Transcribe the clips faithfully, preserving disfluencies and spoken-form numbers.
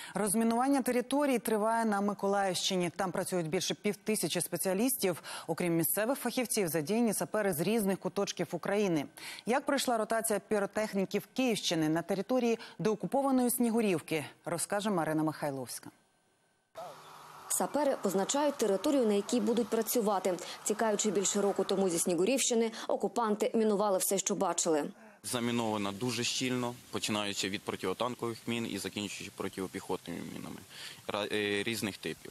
Розмінування територій триває на Миколаївщині. Там працюють більше півтисячі спеціалістів. Окрім місцевих фахівців, задіяні сапери з різних куточків України. Як пройшла ротація піротехніків Київщини на території деокупованої Снігурівки, розкаже Марина Михайловська. Сапери позначають територію, на якій будуть працювати. Тікаючи більше року тому зі Снігурівщини, окупанти мінували все, що бачили. Заміновано дуже щільно, починаючи від протитанкових мін і закінчуючи протипіхотними мінами різних типів.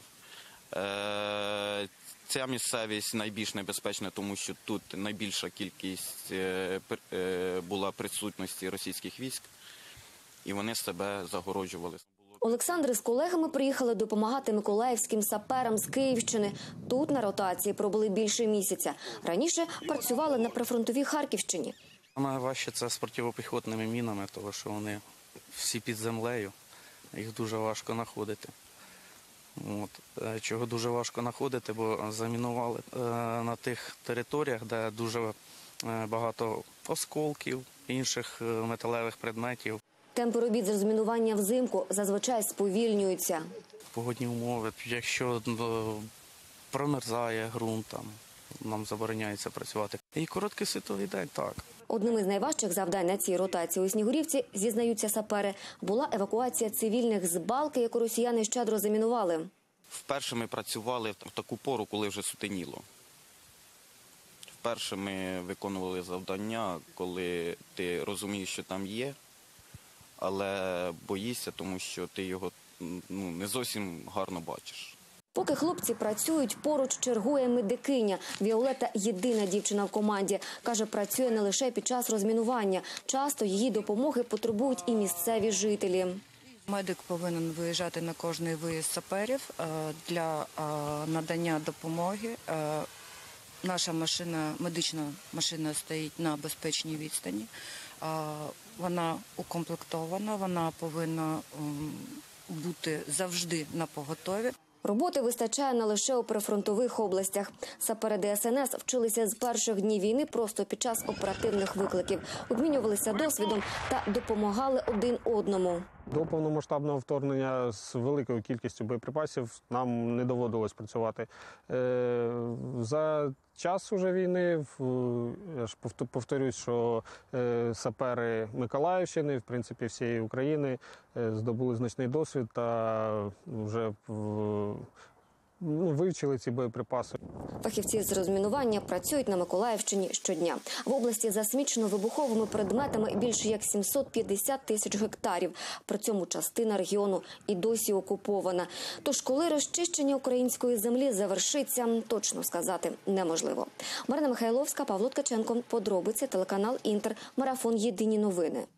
Ця місцевість найбільш небезпечна, тому що тут найбільша кількість була присутності російських військ, і вони себе загороджували. Олександр з колегами приїхали допомагати миколаївським саперам з Київщини. Тут на ротації пробули більше місяця. Раніше працювали на прифронтовій Харківщині. Найважче це з протипіхотними мінами, тому що вони всі під землею, їх дуже важко знаходити. От. Чого дуже важко знаходити, бо замінували на тих територіях, де дуже багато осколків, інших металевих предметів. Темпи робіт з розмінування взимку зазвичай сповільнюються. Погодні умови, якщо промерзає ґрунт, там, нам забороняється працювати. І короткий світовий день, так. Одним із найважчих завдань на цій ротації у Снігурівці, зізнаються сапери, була евакуація цивільних з балки, яку росіяни щедро замінували. Вперше ми працювали в таку пору, коли вже сутеніло. Вперше ми виконували завдання, коли ти розумієш, що там є, але боїшся, тому що ти його ну, не зовсім гарно бачиш. Поки хлопці працюють, поруч чергує медикиня. Віолетта – єдина дівчина в команді. Каже, працює не лише під час розмінування. Часто її допомоги потребують і місцеві жителі. Медик повинен виїжджати на кожний виїзд саперів для надання допомоги. Наша машина, медична машина стоїть на безпечній відстані. Вона укомплектована, вона повинна бути завжди напоготові. Роботи вистачає не лише у прифронтових областях. Сапери Де Ес Ен Ес вчилися з перших днів війни просто під час оперативних викликів. Обмінювалися досвідом та допомагали один одному. До повномасштабного вторгнення з великою кількістю боєприпасів нам не доводилось працювати. За час уже війни, я ж повторюсь, що сапери Миколаївщини, в принципі, всієї України здобули значний досвід та вже Ну, вивчили ці боєприпаси. Фахівці з розмінування працюють на Миколаївщині щодня. В області засмічено вибуховими предметами більше як сімсот п'ятдесят тисяч гектарів. При цьому частина регіону і досі окупована. Тож, коли розчищення української землі завершиться, точно сказати неможливо. Марина Михайловська, Павло Ткаченко. Подробиці, телеканал Інтер. Марафон. Єдині новини.